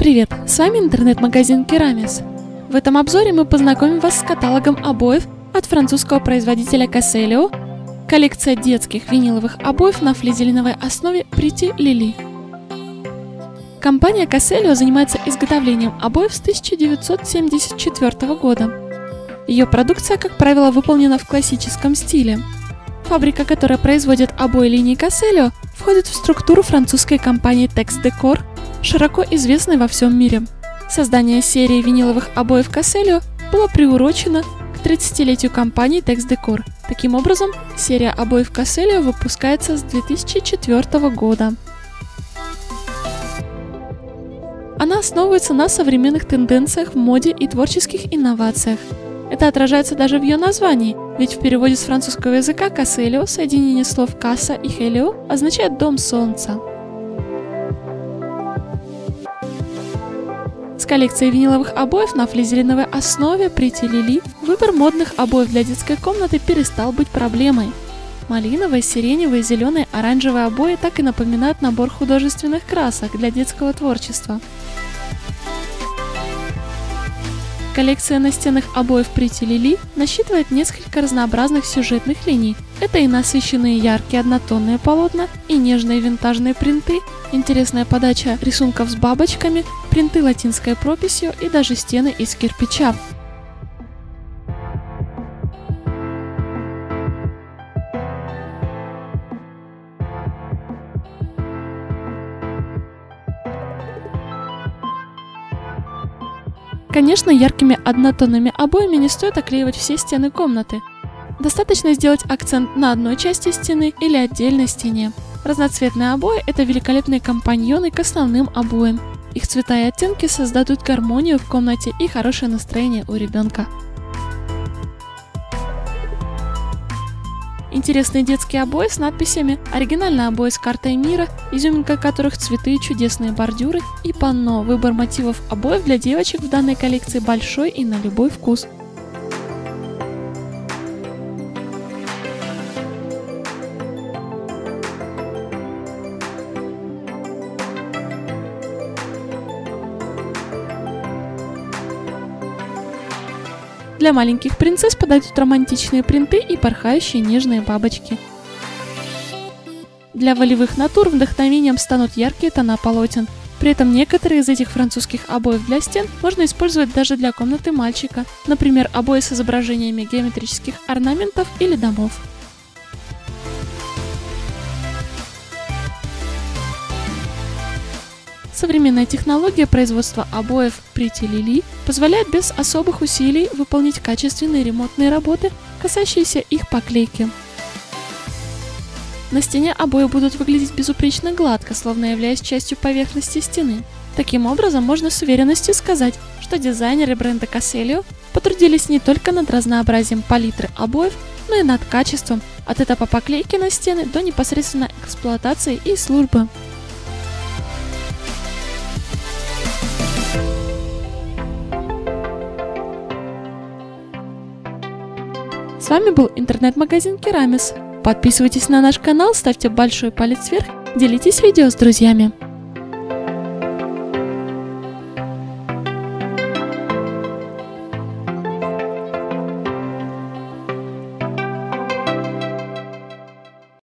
Привет! С вами интернет-магазин Керамис. В этом обзоре мы познакомим вас с каталогом обоев от французского производителя Casellio, коллекция детских виниловых обоев на флизелиновой основе Pretty Lily. Компания Casellio занимается изготовлением обоев с 1974 года. Ее продукция, как правило, выполнена в классическом стиле. Фабрика, которая производит обои линии Casellio, входит в структуру французской компании Tex Decor, широко известной во всем мире. Создание серии виниловых обоев Casellio было приурочено к 30-летию компании Tex Decor. Таким образом, серия обоев Casellio выпускается с 2004 года. Она основывается на современных тенденциях в моде и творческих инновациях. Это отражается даже в ее названии, ведь в переводе с французского языка Casellio, соединение слов «casa» и «helio» означает «дом солнца». С коллекцией виниловых обоев на флизелиновой основе Pretty Lily выбор модных обоев для детской комнаты перестал быть проблемой. Малиновые, сиреневые, зеленые, оранжевые обои так и напоминают набор художественных красок для детского творчества. Коллекция настенных обоев Pretty Lily насчитывает несколько разнообразных сюжетных линий. Это и насыщенные яркие однотонные полотна, и нежные винтажные принты, интересная подача рисунков с бабочками, принты латинской прописью и даже стены из кирпича. Конечно, яркими однотонными обоями не стоит оклеивать все стены комнаты. Достаточно сделать акцент на одной части стены или отдельной стене. Разноцветные обои – это великолепные компаньоны к основным обоям. Их цвета и оттенки создадут гармонию в комнате и хорошее настроение у ребенка. Интересные детские обои с надписями, оригинальные обои с картой мира, изюминка которых цветы, чудесные бордюры и панно. Выбор мотивов обоев для девочек в данной коллекции большой и на любой вкус. Для маленьких принцесс подойдут романтичные принты и порхающие нежные бабочки. Для волевых натур вдохновением станут яркие тона полотен. При этом некоторые из этих французских обоев для стен можно использовать даже для комнаты мальчика, например, обои с изображениями геометрических орнаментов или домов. Современная технология производства обоев Pretty Lily позволяет без особых усилий выполнить качественные ремонтные работы, касающиеся их поклейки. На стене обои будут выглядеть безупречно гладко, словно являясь частью поверхности стены. Таким образом, можно с уверенностью сказать, что дизайнеры бренда Casellio потрудились не только над разнообразием палитры обоев, но и над качеством, от этапа поклейки на стены до непосредственно эксплуатации и службы. С вами был интернет-магазин Керамис. Подписывайтесь на наш канал, ставьте большой палец вверх, делитесь видео с друзьями.